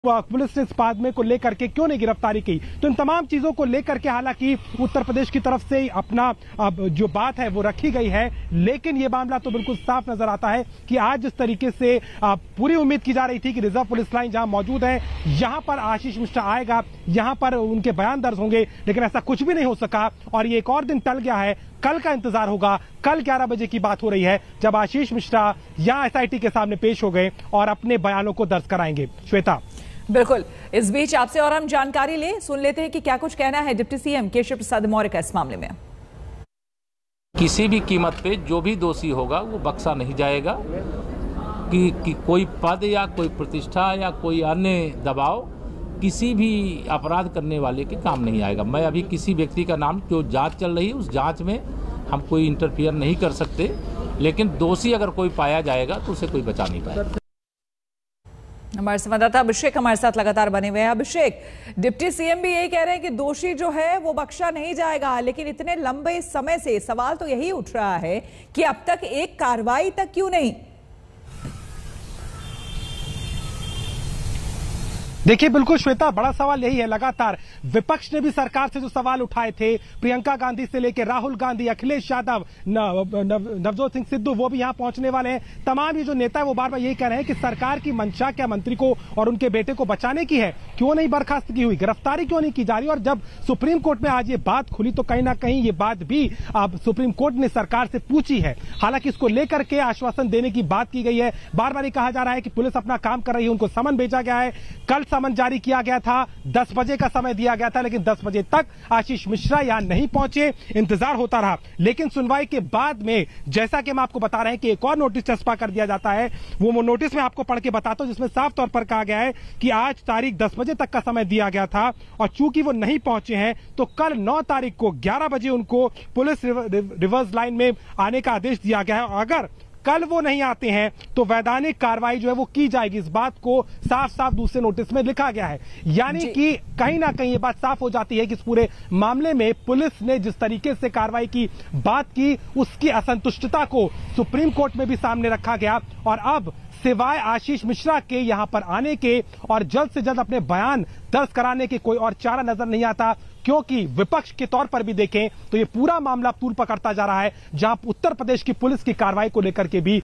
Police ने इस मामले को लेकर के क्यों नहीं गिरफ्तारी की। तो इन तमाम चीजों को लेकर के हालांकि उत्तर प्रदेश की तरफ से अपना जो बात है वो रखी गई है, लेकिन ये मामला तो बिल्कुल साफ नजर आता है कि आज जिस तरीके से पूरी उम्मीद की जा रही थी कि रिजर्व पुलिस लाइन जहां मौजूद है यहां पर आशीष मिश्रा आएगा, यहां पर उनके बयान दर्ज होंगे, लेकिन ऐसा कुछ भी नहीं हो सका और ये एक और दिन टल गया है। कल का इंतजार होगा। कल 11 बजे की बात हो रही है जब आशीष मिश्रा यहां एसआईटी के सामने पेश हो गए और अपने बयानों को दर्ज कराएंगे। श्वेता, बिल्कुल। इस बीच आपसे और हम जानकारी सुन लेते हैं कि क्या कुछ कहना है डिप्टी सीएम केशव प्रसाद मौर्य का इस मामले में। किसी भी कीमत पे जो भी दोषी होगा वो बख्शा नहीं जाएगा कि कोई पद या कोई प्रतिष्ठा या कोई अन्य दबाव किसी भी अपराध करने वाले के काम नहीं आएगा। मैं अभी किसी व्यक्ति का नाम, जो जांच चल रही है उस जांच में हम कोई इंटरफियर नहीं कर सकते, लेकिन दोषी अगर कोई पाया जाएगा तो उसे कोई बचा नहीं पाएगा। हमारे संवाददाता अभिषेक हमारे साथ लगातार बने हुए हैं। अभिषेक, डिप्टी सीएम भी यही कह रहे हैं कि दोषी जो है वो बख्शा नहीं जाएगा, लेकिन इतने लंबे समय से सवाल तो यही उठ रहा है कि अब तक एक कार्रवाई तक क्यों नहीं। देखिए, बिल्कुल श्वेता, बड़ा सवाल यही है। लगातार विपक्ष ने भी सरकार से जो सवाल उठाए थे, प्रियंका गांधी से लेकर राहुल गांधी, अखिलेश यादव, नवजोत सिंह सिद्धू, वो भी यहां पहुंचने वाले हैं। तमाम ये जो नेता है वो बार बार यही कह रहे हैं कि सरकार की मंशा क्या मंत्री को और उनके बेटे को बचाने की है, क्यों नहीं बर्खास्त की हुई, गिरफ्तारी क्यों नहीं की जा रही। और जब सुप्रीम कोर्ट में आज ये बात खुली तो कहीं ना कहीं ये बात भी अब सुप्रीम कोर्ट ने सरकार से पूछी है। हालांकि इसको लेकर के आश्वासन देने की बात की गई है। बार बार ये कहा जा रहा है कि पुलिस अपना काम कर रही है, उनको समन भेजा गया है। कल समन जारी किया गया था, 10 बजे का समय दिया गया था, लेकिन 10 बजे तक आशीष मिश्रा यहां नहीं पहुंचे। इंतजार होता रहा, लेकिन सुनवाई के बाद में जैसा कि हम आपको बता रहे हैं कि एक और नोटिस चस्पा कर दिया जाता है। वो नोटिस में आपको पढ़ के बताता हूं, जिसमें साफ तौर पर कहा गया है कि आज तारीख 10 बजे तक का समय दिया गया था और चूंकि वो नहीं पहुंचे हैं तो कल 9 तारीख को 11 बजे उनको पुलिस रिवर्स लाइन में आने का आदेश दिया गया है। अगर कल वो नहीं आते हैं तो वैधानिक कार्रवाई जो है वो की जाएगी। इस बात को साफ साफ दूसरे नोटिस में लिखा गया है। यानी कि कहीं ना कहीं ये बात साफ हो जाती है कि इस पूरे मामले में पुलिस ने जिस तरीके से कार्रवाई की बात की, उसकी असंतुष्टता को सुप्रीम कोर्ट में भी सामने रखा गया और अब सिवाय आशीष मिश्रा के यहां पर आने के और जल्द से जल्द अपने बयान दर्ज कराने के कोई और चारा नजर नहीं आता, क्योंकि विपक्ष के तौर पर भी देखें तो ये पूरा मामला तूल पकड़ता जा रहा है, जहां उत्तर प्रदेश की पुलिस की कार्रवाई को लेकर के भी